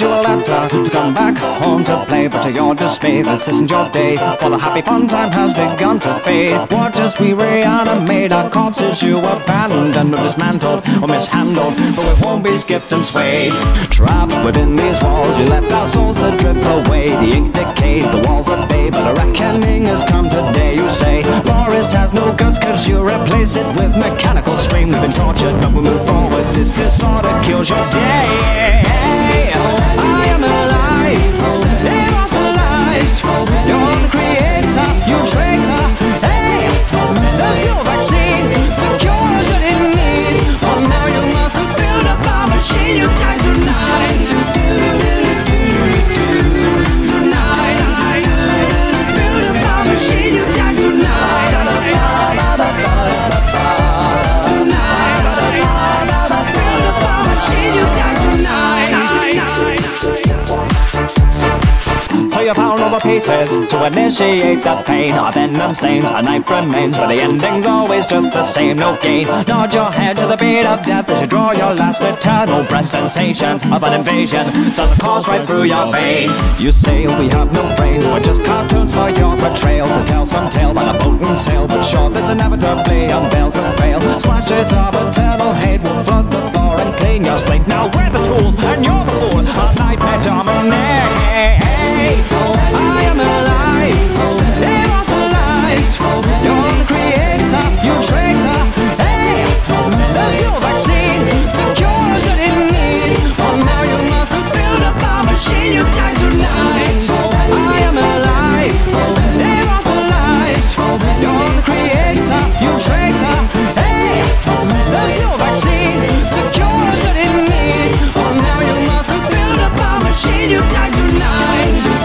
you a letter to come back home to play, but to your dismay, this isn't your day, for the happy fun time has begun to fade. Watch as we reanimate our corpses you abandoned or dismantled or mishandled, but we won't be skipped and swayed. Trapped within these walls, you left our souls to drip away. The ink decayed, the walls are bay, but a reckoning has come today. You say Loris has no guts, cause you replace it with mechanical stream. We've been tortured, but we move forward. This disorder kills your day. I am alive, immortalized. You're the creator, you traitor. Hey, there's no vaccine to cure that in need. For now you must build up our machine. You die tonight. Tonight, build up our machine. You die tonight. So you pound over pieces to initiate the pain. Our venom stains, a knife remains, but the ending's always just the same, no gain. Nod your head to the beat of death as you draw your last eternal breath. Sensations of an invasion send the course right through your veins. You say we have no brains, we're just cartoons for your betrayal. To tell some tale by the boat and sail, but sure this inevitably unveils the fail. Splashes of eternal hate will flood the floor and clean your slate. Now we're the tools and you're the fool, a nightmare dominate. I am alive, immortalized. You're the creator, you traitor. Hey, there's no vaccine to cure that in need. For now you must build up our machine. You die tonight. I am alive, immortalized. You're the creator, you traitor. Hey, there's no vaccine to cure that in need. For now you must build up our machine. You die tonight.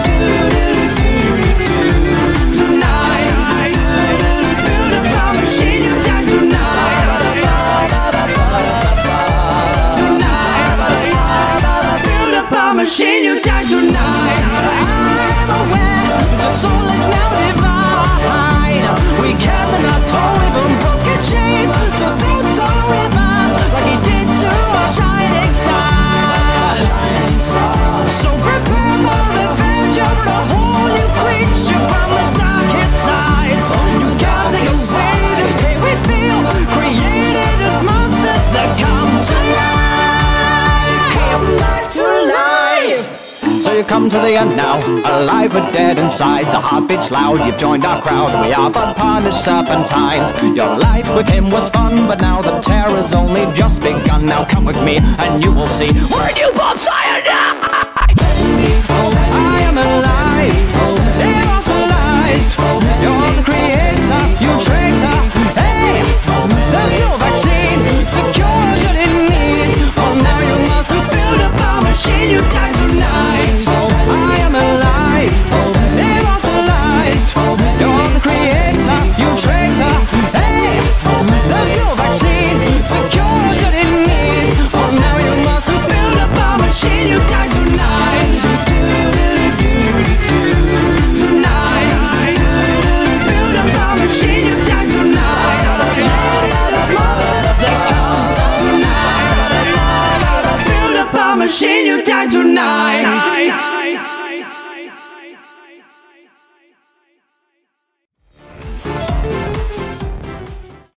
Machine, you die tonight. I'm aware that your soul is now divine. We cast in our toe, even broken chains. So don't toy with us like he did to our shining stars. So prepare for revenge of the whole new creature from the darkest side. You gotta go see the pain we feel, created as monsters that come to life. Come back to life. So you come to the end now, alive but dead inside. The heart beats loud, you've joined our crowd. We are but punished serpentines. Your life with him was fun, but now the terror's only just begun. Now come with me and you will see we're newborn science.